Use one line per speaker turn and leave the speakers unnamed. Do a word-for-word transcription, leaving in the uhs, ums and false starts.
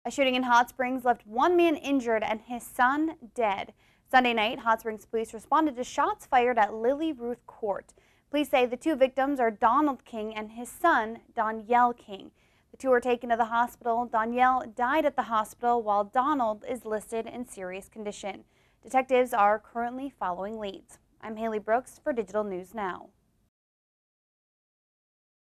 A shooting in Hot Springs left one man injured and his son dead. Sunday night, Hot Springs police responded to shots fired at Lily Ruth Court. Police say the two victims are Donald King and his son, Danielle King. The two were taken to the hospital. Danielle died at the hospital while Donald is listed in serious condition. Detectives are currently following leads. I'm Haley Brooks for Digital News Now.